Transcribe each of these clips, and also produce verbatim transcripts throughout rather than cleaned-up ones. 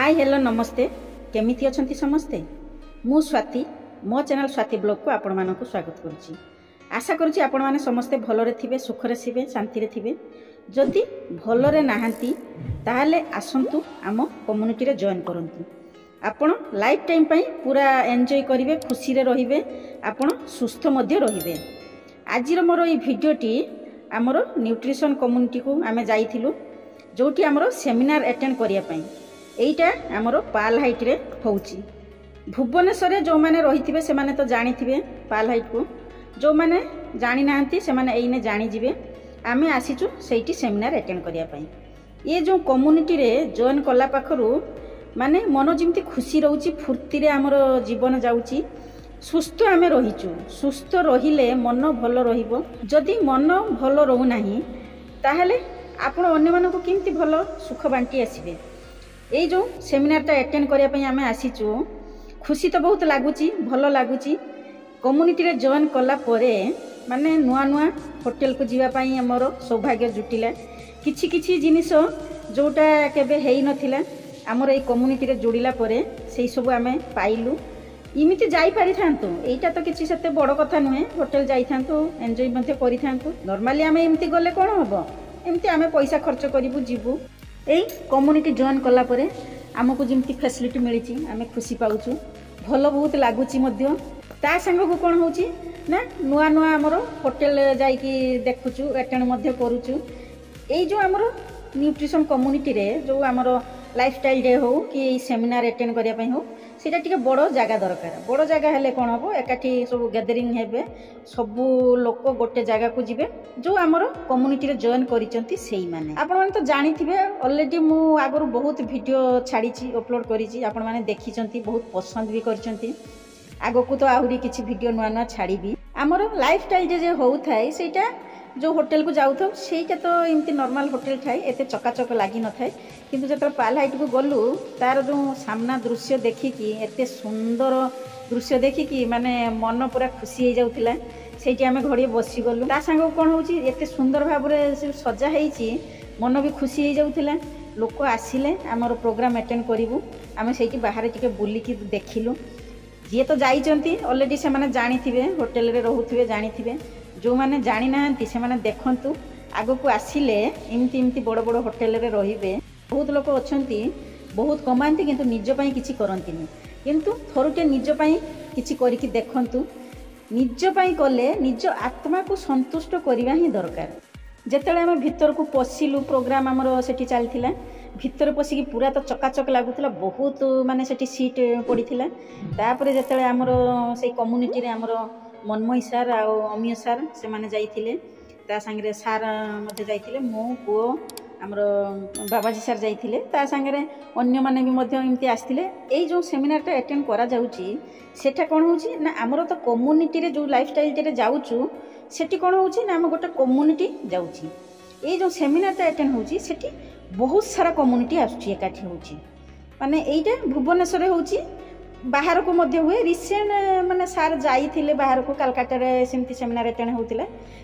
Hi hello नमस्ते केमिति अछंती समस्ते मु स्वाति मो चैनल स्वाति ब्लॉग को आपण मानक स्वागत करुच्ची। आशा करुच्ची आपण माने समस्ते भलरे थिबे सुखरे थिबे शांति रे थिबे। जदि भलरे नाहांती ताहाले आसंतु आम कम्युनिटी रे जॉइन करंतु। आपण लाइफ टाइम पई पूरा एन्जॉय करिवे, खुशी रे रहिबे, आपण सुस्थ मध्य रहिबे। आजिर मोर ई भिडियोटी आमर न्यूट्रिशन कम्युनिटी को आमे जाइथिलु, जोटी आमर सेमिनार अटेंड करिया पई। एइटा आमर पाल हाइट रे होउची। भुवनेश्वर रे जो माने रहिथिबे से माने तो जानिथिबे पाल हाइट को, जो माने जानि नाहंती से माने एइने जानि जिवे। आमे आसीचु सेइटी सेमिनार अटेंड करिया पई। ये जो कम्युनिटी रे जॉइन कला पाखरु माने मन जिमती खुशी रहउची, फुर्ती रे आमर जीवन जाउची, सुस्थ आमे रहिचु। सुस्थ रहिले मन भल रहिबो। जदि मन भल रहू नाही ताहले आपण अन्य मानको किमती भल सुख बांटी आसीबे। ये जो सेमिनारटा अटेंड करिया पई आमे आसीचु, खुशी तो बहुत लागुची, भल लागुची। कम्युनिटी रे जॉइन कला परे माने नुआ नुआ होटल को जीवा पई हमर सौभाग्य जुटिला। किछि किछि जिनिस जोटा केबे हेई नथिला हमर ए कम्युनिटी रे जोड़िला परे सेई सब आमे पाइलु। इमिति जाई पारि थांतु, एइटा तो किछि सेते बड़ कथा नुहे। होटल जाई थांतु, एन्जॉय मध्ये करि थांतु। नॉर्मली आमे इमिति गले कोन हबो, एमिति आमे पैसा खर्च करिवु जिवु। एई कम्युनिटी जॉइन कला परे आमको जिमती फैसिलिटी मिली आमे खुशी पाउछु, भल बहुत लागुची मध्य। ता संग को कोन होउची ना नुआ नुआ हमर होटल जाईकी देखुछु, अटेंड मध्य करूछु। एई जो हमर न्यूट्रिशन कम्युनिटी रे जो हमर लाइफस्टाइल डे हो कि सेमिनार अटेंड करिया पई हो, सेटा टिके बड़ जागा दरकार। बड़ जागा हेले कोन हबो, एकाठी सब गैदरिंग हेबे, सब लोक गोटे जागा को जिवे जो हमर कम्युनिटी रे जॉइन करिसंती सेही माने। आपण माने तो जानि थिबे ऑलरेडी मु आगरु बहुत वीडियो छाड़ीची, अपलोड करिची। आपण माने देखिसंती, बहुत पसंद भी करिसंती। आगो को तो आहुरी किछि वीडियो नुआ नुआ छाड़ीबी। हमर लाइफस्टाइल जे जे होउ थाए सेटा जो होटल को जाऊ था सेटा तो एमती नॉर्मल होटल थाए, एते चकाचक लागि न थाए। किंतु जब पाल हाइट को गलु तार जो सामना दृश्य देखिकी, एते सुंदर दृश्य देखिकी माने मन पूरा खुशी हो जाउथिला। सेठी आमे घड़ी बसी गलु। ता संग कोन होउची एते सुंदर भाबरे सजा हेइची, मन भी खुशी हो जाउथिला। लोक आसिले हमर प्रोग्राम अटेंड करिवु, आमे सेठी बाहर टिके बुलिकी देखिलु। जे तो जाइचंती ऑलरेडी से माने जानिथिबे, होटल रे रहउथिबे, जानिथिबे। जो माने जानि नाहंती से माने देखंतु, आगो को आसिले एमती एमती बड़ बड़ होटल रे रहिबे। बहुत लोक अछंती, बहुत कमांती किंतु निज पई किछि करंतीनी। किंतु थरुटे निज पई किछि करिकि देखंतु। निज पई कले निज आत्मा को संतुष्ट करिवा ही दरकार। जेतेले हम भीतर को पसिलु, प्रोग्राम हमर सेठी चलथिला, भीतर पसिकी पूरा तो चकाचक लागुथिला। बहुत माने सेठी सीट पड़ीथिला। तापरे जेतेले हमर सेई कम्युनिटी रे हमर मनमोही सार आ अमीय सार से माने जाइथिले, ता संगे सार मते जाइथिले, मो पुओ हमर बाबाजी सार जाइथिले, ता संगे अन्य माने भी मध्य एमती आस्थिले। एई जो सेमिनारटा अटेंड करा जाउची सेटा कोन होउची ना हमर तो कम्युनिटी रे जो लाइफस्टाइल रे जाउचू सेठी कोन होउची ना हम गोटे कम्युनिटी जाउची। एई जो सेमिनारटा अटेंड होउची सेठी बहुत सारा कम्युनिटी आसुची, एकाठी होउची। माने एइटा भुवनेश्वर रे होउची, बाहर को मध्य हुए। रिसेंट माने सार जाइथिले बाहर को, कलकत्ता रे सिमती सेमिनार अटेंड होउतिला।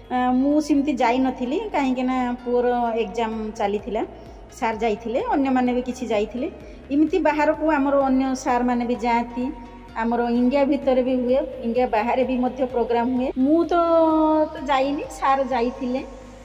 मु सिमती जाई नथिली काहे के ना पुअर एग्जाम चलीथिला। सार जाइथिले, अन्य माने भी किछि जाइथिले। इमिति बाहर को हमर अन्य सार माने भी जाती। हमर इंडिया भीतर भी हुए, इंडिया बाहर भी मध्य प्रोग्राम हुए। मु तो तो जाइनी, सार जाइथिले।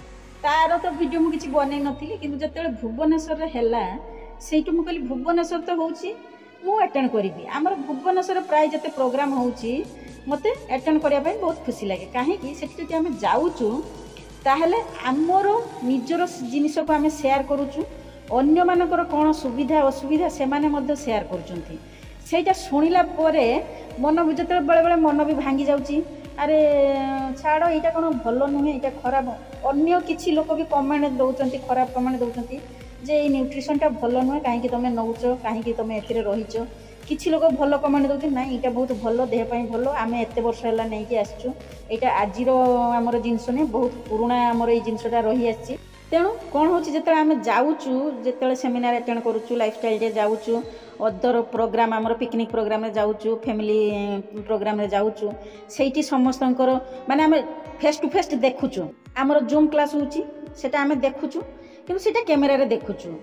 तार तो वीडियो मु किछि बनै नथिली, किंतु जतेले भुवनेश्वर रे हैला सेइटु मु कहली भुवनेश्वर तो होउची, मु अटेंड करिबी। हमर भुवनेश्वर प्राय जते प्रोग्राम होउची मते अटेंड करिया पई बहुत खुशी लागे। काहे कि सेठी जते हम जाउचू ताहले हमर निजर जिनिस को हम शेयर करूचू। अन्य मानकर कोन सुविधा असुविधा से माने मध्य शेयर करचंती। सेटा सुनिला परे मन भी जते बेले बेले मन भी भांगी जाउची। अरे छाड़, एटा कोन भलो नुहे, एटा खराब। अन्य किछि लोक भी कमेंट दउचंती, खराब कमेंट दउचंती जे ए न्यूट्रिशनटा भलो नुहे, काहे कि तमे नउचो, काहे कि तमे एथिरे रहिचो। किछि लोक भलो कमेंट दउचि, नाही एटा बहुत भलो, देह पई भलो, आमे एते वर्ष हला नै कि आछू। एटा आजिरो हमर जिंस ने, बहुत पुराना हमर ए जिंसटा रही आछि। तेणु कोन होछि जेते आमे जाउचू, जेते सेमिनार अटेंड करूचू, लाइफस्टाइल रे जाउचू, अदर प्रोग्राम हमर पिकनिक प्रोग्राम रे जाउचू, फैमिली प्रोग्राम रे जाउचू, सेठी समस्तंकर माने आमे फेस टू फेस देखुचू। हमर जूम क्लास होछि सेटा आमे देखुचू, किंतु सेटा कैमरा रे देखुचू।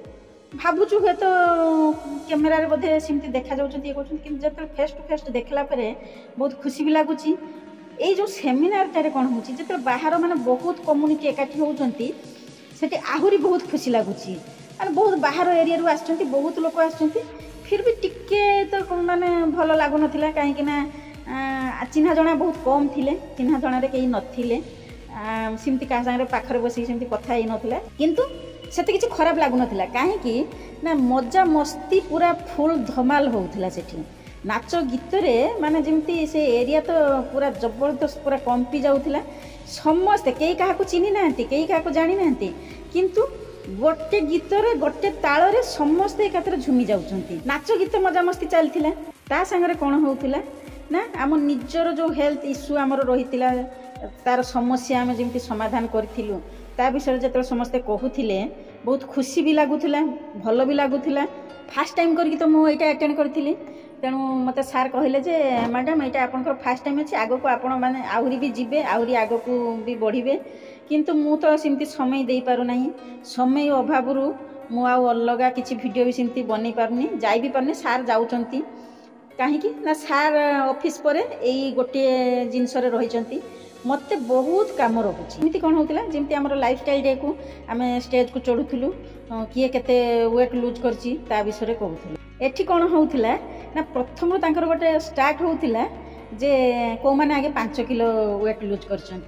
भावुँ हे तो कैमेरा रे बोधे सेमती देखा जाउछंती कहउछंती कि जब फेस टू फेस देखला परे बहुत खुशी भी लागुची। ये जो सेमिनार टारे कौन होची जब बाहर माने बहुत कम्युनिटी एकाठी होउछंती सेठी आहुरी बहुत खुशी लागुची। माने बहुत बाहर एरिया रु आछंती बहुत लोक आछंती फिर भी टिके तो माने भलो लागु नथिला काहे कि ना चिन्हा जणा बहुत कम थिले चिन्हा जणा रे केही नथिले सिमती का संगे पाखरे बसी सिमती कथा हे नथिला किंतु सेते किछि खराब लागु नथिला काहे कि ना मजा मस्ती पूरा फुल धमाल होउथिला सेठी नाच गीत रे माने जमती से एरिया तो पूरा जबरदस्त पूरा कंपी जाउथिला समस्त केही काहा को चिनी नांती केही काहा को जानि नांती किंतु गोटे गीत रे गोटे ताल रे समस्त एकातर झुमी जाउछंती नाच गीत मजा मस्ती चलथिला ता संगे कोन होउथिला ना आम निजर जो हेल्थ इश्यू आमर रहितिला तार समस्या आम जमती समाधान करथिलु ता विषय जत समस्ते कहूथिले बहुत खुशी भी लागुथिला भलो भी लागुथिला फास्ट टाइम करके तो मु एटा अटेंड करथिली तेणु मत सार कहले जे मैडम यहाँ आपंकर फास्ट टाइम अच्छे आग को आपण मैंने आहरी भी जीवे आहरी आग को भी बढ़े किंतु मु तो सेमती समय दे पारु नहीं समय अभाव मु अलग किसी वीडियो भी सेमती बन पारनी जाई भी पारनी सार जाउचंती कहीं ना सार ऑफिस पर यही गोटे जिनस रही मत बहुत कम रोचे एमती कौन होता जमी आम लाइफ स्टाइल डे को आम स्टेज को चढ़ुलु किए केते वेट लुज कर विषय कहूँ एठी कौन होता ना प्रथम तांकर गोटे स्टार्ट होता जे कौ मैंने आगे पांच किलो वेट लुज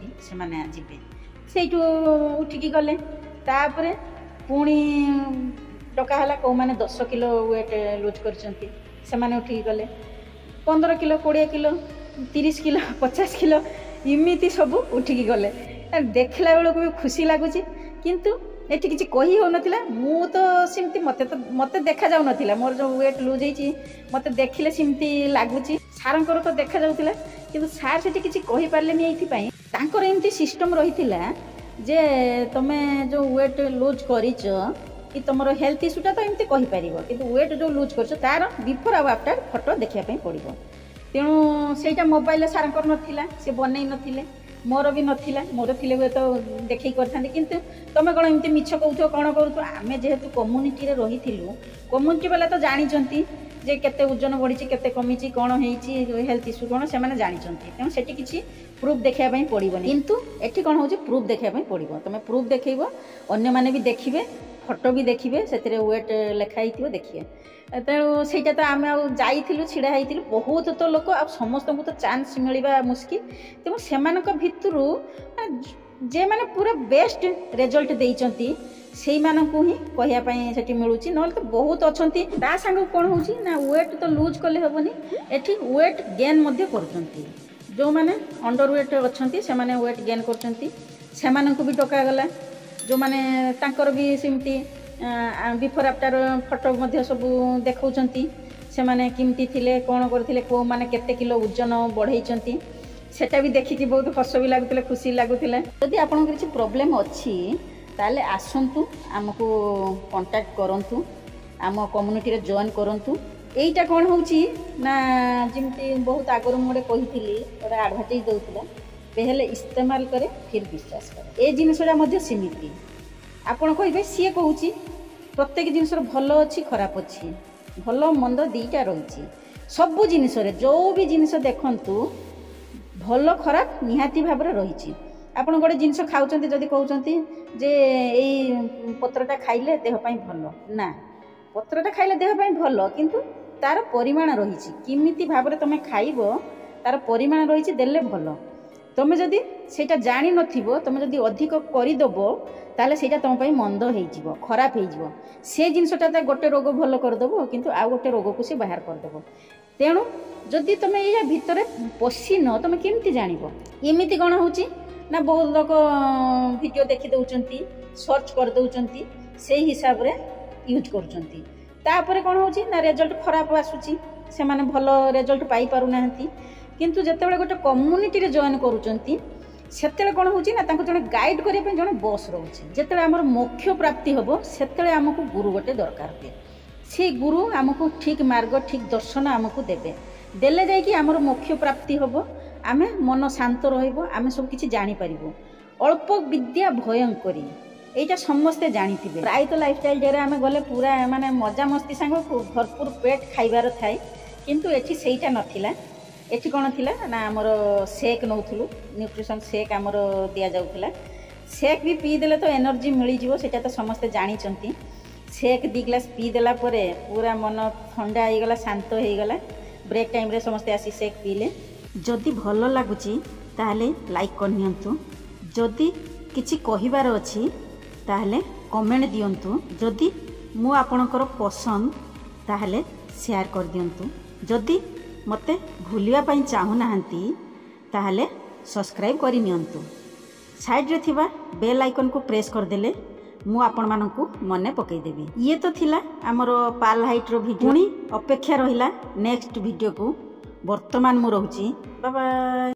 करे से उठिकी गले तापर पुणी डकाला कौ मैंने दस किलो वेट लुज कर उठिकी गले पंद्रह किलो कोड़े किलो तीस किलो पचास किलो इमिति सब उठिकी गले देखला बेलू भी खुशी लगुच किंतु एठी किसी कही हो नथिला मु तो सिमती मते तो मते देखा जाउ नथिला मोर जो वेट लूज हेची मते देखिले सिमती लागुची सारंकर तो देखा जाउतिला किंतु सार सेठी किसी कहि पारलेनी एथि पई तांकर एमती सिस्टम रहितिला जे तमे जो वेट लूज करिच कि तुमर हेल्थ इश्यूटा तो एमती कहि परिबो किंतु वेट जो लूज करछ तार बिफोर आ आफ्टर फोटो देखिया पई पड़िबो तेणु सेटा मोबाइल सारंकर नथिला से बनै नथिले मोर भी नथिला मोर थिले हुए तो देखई करथांती किंतु तमे कोन एमती मिछ कहउथो कोन करूथो आमे जेहेतु कम्युनिटी रे रहिथिलु कम्युनिटी वाला तो जानिचंती जे केते ओजन बढ़िची केते कमिची कोन हेइची हेल्थ इश्यू कोन से माने जानिचंती तेणु सेठी किछि प्रूफ देखिया पई पड़िबोनी किंतु एठी कोन होउची प्रूफ देखिया पई पड़िबो तमे प्रूफ देखैबो अन्य माने भी देखिबे फोटो भी देखिए से वेट लिखाई देखिए तेणु से तो आम जाइलु छिड़ा होती बहुत तो लोक आ समस्त को तो चांस मिलवा मुस्किल तेणु से भितर जे मैंने पूरा बेस्ट रिजल्ट देती से मानू ही कहवाई मिलूँ ना तो बहुत अच्छा ता सांग कौन हो वेट तो लूज कले हेनी एटी वेट गेन कर जो मैंने अंडर वेट अच्छा से वेट गेन कर भी डकागला जो मैंने तांकर भी सिमती बिफोर आफ्टर फोटो सब देखा से मैंने किमती थिले कौन करथिले को माने केते किलो ओजन बढ़ाई सेटा भी देखिकी बहुत हस भी लगुला खुशी लगुला यदि आपन किसी प्रॉब्लम अच्छी ताले आसंतु आमको कांटेक्ट करंतु आम कम्युनिटी रे जॉइन करंतु एटा कौन होची ना जिमती बहुत आगर मुझे कही गोटे आडभाटाइज दौला पहले इस्तेमाल करे फिर विश्वास करे ए जिनसा सीमित आपड़ कहे सी कहे प्रत्येक जिनस भल अच्छी खराब अच्छी भल मंद दीटा रही सबू जिनस जो भी जिनस देखु भल खराब निहाती भाव रही आप गोटे जिनस खाऊँ जदि कहते जे यही पत्रटा खाइले देहपाई भल ना पत्रटा खाइले देहपाई भल किंतु तार परिमाण रही किमिति भाव तुम खाइब तार परिमाण रही देले भल तुम जदि सेटा जानी नथिबो तुम जदि अधिक करदेव ताले सेटा तुम पाई मंद हो खराब हो से जिनसटा गोटे रोग भल करदेव किंतु आउ गोटे रोग को सी बाहर करदेव तेणु जदि तुम या भितर पशिन तुम केमती जानिबो एमिति कौन होची ना बहुत लोग वीडियो देखी दउचंती सर्च कर दउचंती से हिसाब रे यूज करूचंती तापर कौन होची ना रिजल्ट खराब आसुची से माने भल रिजल्ट पाई पारु नाहंती किंतु जेतेबेले गोटे कम्युनिटी रे जॉइन करूचंती सेतेबेले कौन होची ना तांको जने गाइड करिया पे जने बॉस रहउची जेतेबेले हमर मोक्ष प्राप्ति हबो सेतेबेले हमकु गुरु गोटे दरकार पे से गुरु हमकु ठीक मार्ग ठीक दर्शन हमकु देबे देले जाय कि हमर मोक्ष प्राप्ति हबो आमे मन शांत रहइबो आमे सब किछि जानि परिबो अल्प विद्या भयंकरी এইটা সমস্তে জানিথিবে। প্রায় তো লাইফস্টাইল ডে आम गले पूरा माने मजा मस्ती सांग भरपूर पेट खाइबार थाए, किंतु एठी सेईटा नथिला। एठी कोन थिला ना हमर शेक नौथुलु, न्यूट्रिशन शेक हमर दिया जाउथिला। शेक भी पी देले तो एनर्जी मिली जीवो, सेटा तो समस्ते जानी चंती। शेक दी ग्लास पी देला परे पूरा मन ठंडा हो गला, शांत हो गला। ब्रेक टाइम रे समस्ते आसी शेक पीले। जदि भल लागुची ताहले लाइक कर नियंतु, जदि किछि कहिबार अछि ताहले कमेंट दियंतु, जदि मु आपणकर पसंद ताहले शेयर कर दियंतु, जदि मते भूलिया पई चाहू नाहंती ताहले सब्सक्राइब करि नियंतु। साइड रे थिबा बेल आइकन को प्रेस कर देले मु आपण मानकु मने पकई देबी। ये तो थिला हमरो पाल हाइट रो वीडियो। पुणी अपेक्षा रहिला नेक्स्ट वीडियो को। वर्तमान मु रहूची, बाय बाय।